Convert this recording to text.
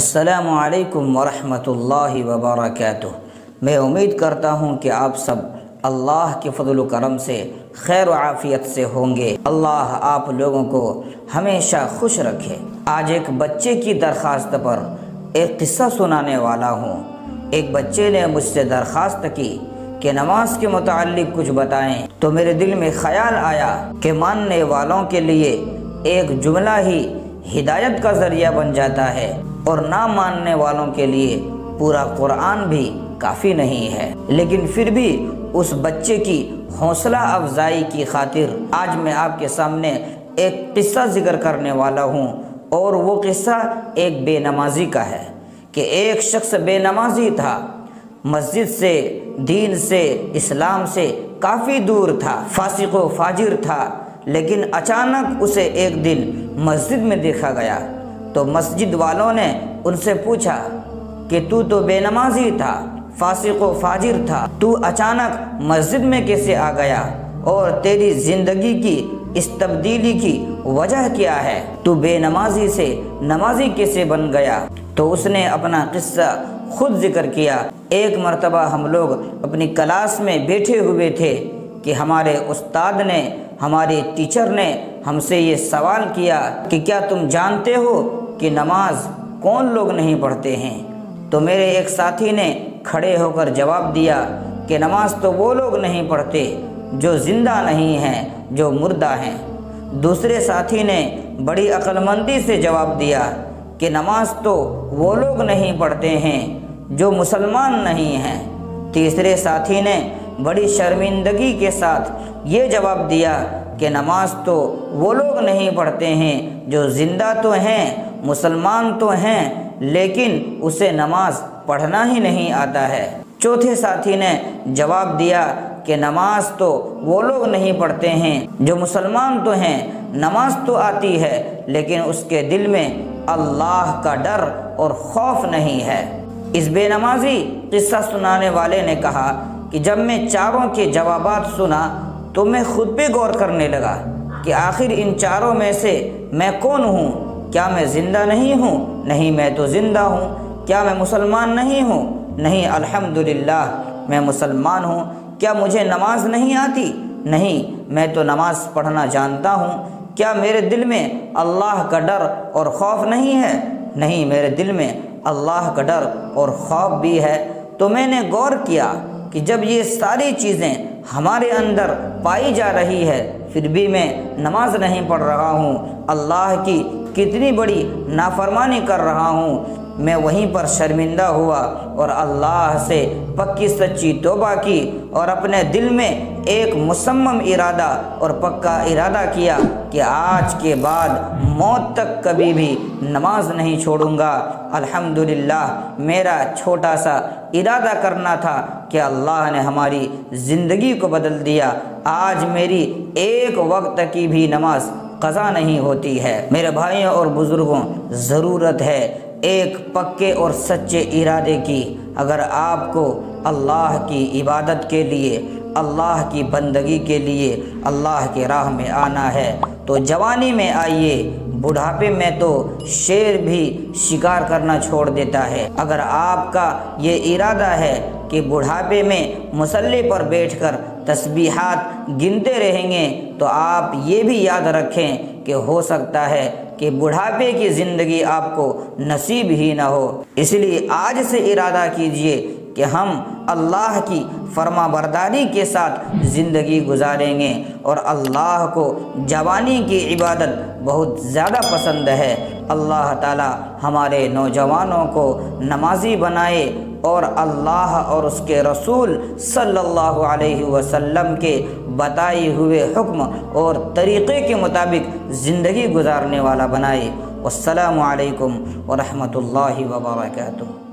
السلام علیکم ورحمۃ اللہ وبرکاتہ۔ میں امید کرتا ہوں کہ آپ سب اللہ کے فضل و کرم سے خیر و عافیت سے ہوں گے۔ اللہ آپ لوگوں کو ہمیشہ خوش رکھے۔ آج ایک بچے کی درخواست پر ایک قصہ سنانے والا ہوں۔ ایک بچے نے مجھ سے درخواست کی کہ نماز کے متعلق کچھ بتائیں، تو میرے دل میں خیال آیا کہ ماننے والوں کے لیے ایک جملہ ہی ہدایت کا ذریعہ بن جاتا ہے، اور نہ ماننے والوں کے لیے پورا قرآن بھی کافی نہیں ہے۔ لیکن پھر بھی اس بچے کی حوصلہ افزائی کی خاطر آج میں آپ کے سامنے ایک قصہ ذکر کرنے والا ہوں، اور وہ قصہ ایک بے نمازی کا ہے کہ ایک شخص بے نمازی تھا، مسجد سے، دین سے، اسلام سے کافی دور تھا، فاسق و فاجر تھا، لیکن اچانک اسے ایک دن مسجد میں دیکھا گیا تو مسجد والوں نے ان سے پوچھا کہ تو بے نمازی تھا، فاسق و فاجر تھا، تو اچانک مسجد میں کیسے آ گیا، اور تیری زندگی کی اس تبدیلی کی وجہ کیا ہے، تو بے نمازی سے نمازی کیسے بن گیا؟ تو اس نے اپنا قصہ خود ذکر کیا۔ ایک مرتبہ ہم لوگ اپنی کلاس میں بیٹھے ہوئے تھے کہ ہمارے استاد نے، ہمارے ٹیچر نے ہم سے یہ سوال کیا کہ کیا تم جانتے ہو کہ نماز کون لوگ نہیں پڑھتے ہیں؟ تو میرے ایک ساتھی نے کھڑے ہو کر جواب دیا کہ نماز تو وہ لوگ نہیں پڑھتے جو زندہ نہیں ہیں، جو مردہ ہیں۔ دوسرے ساتھی نے بڑی عقل مندی سے جواب دیا کہ نماز تو وہ لوگ نہیں پڑھتے ہیں جو مسلمان نہیں ہیں۔ تیسرے ساتھی نے بڑی شرمندگی کے ساتھ یہ جواب دیا کہ نماز تو وہ لوگ نہیں پڑھتے ہیں جو زندہ تو ہیں، مسلمان تو ہیں، لیکن اسے نماز پڑھنا ہی نہیں آتا ہے۔ چوتھے ساتھی نے جواب دیا کہ نماز تو وہ لوگ نہیں پڑھتے ہیں جو مسلمان تو ہیں، نماز تو آتی ہے لیکن اس کے دل میں اللہ کا ڈر اور خوف نہیں ہے۔ اس بے نمازی قصہ سنانے والے نے کہا کہ جب میں چاروں کے جوابات سنا تو میں خود پہ غور کرنے لگا کہ آخر ان چاروں میں سے میں کون ہوں؟ کیا میں زندہ نہیں ہوں؟ نہیں، میں تو زندہ ہوں۔ کیا میں مسلمان نہیں ہوں؟ نہیں، الحمدللہ میں مسلمان ہوں۔ کیا مجھے نماز نہیں آتی؟ نہیں، میں تو نماز پڑھنا جانتا ہوں۔ کیا میرے دل میں اللہ کا ڈر اور خوف نہیں ہے؟ نہیں، میرے دل میں اللہ کا ڈر اور خوف بھی ہے۔ تو میں نے غور کیا کہ جب یہ ساری چیزیں ہمارے اندر پائی جا رہی ہے پھر بھی میں نماز نہیں پڑھ رہا ہوں، اللہ کی کتنی بڑی نافرمانی کر رہا ہوں۔ میں وہیں پر شرمندہ ہوا اور اللہ سے پکی سچی توبہ کی، اور اپنے دل میں ایک مصمم ارادہ اور پکا ارادہ کیا کہ آج کے بعد موت تک کبھی بھی نماز نہیں چھوڑوں گا۔ الحمدللہ میرا چھوٹا سا ارادہ کرنا تھا کہ اللہ نے ہماری زندگی کو بدل دیا۔ آج میری ایک وقت کی بھی نماز قضا نہیں ہوتی ہے۔ میرے بھائیوں اور بزرگوں، ضرورت ہے ایک پکے اور سچے ارادے کی۔ اگر آپ کو اللہ کی عبادت کے لیے، اللہ کی بندگی کے لیے اللہ کی راہ میں آنا ہے تو جوانی میں آئیے، بڑھاپے میں تو شیر بھی شکار کرنا چھوڑ دیتا ہے۔ اگر آپ کا یہ ارادہ ہے کہ بڑھاپے میں مصلی پر بیٹھ کر تسبیحات گنتے رہیں گے تو آپ یہ بھی یاد رکھیں کہ ہو سکتا ہے کہ بڑھاپے کی زندگی آپ کو نصیب ہی نہ ہو۔ اس لیے آج سے ارادہ کیجئے کہ ہم اللہ کی فرما برداری کے ساتھ زندگی گزاریں گے، اور اللہ کو جوانی کی عبادت بہت زیادہ پسند ہے۔ اللہ تعالی ہمارے نوجوانوں کو نمازی بنائے، اور اللہ اور اس کے رسول صلی اللہ علیہ وسلم کے بتائے ہوئے حکم اور طریقے کے مطابق زندگی گزارنے والا بنائے۔ والسلام علیکم ورحمۃ اللہ وبرکاتہ۔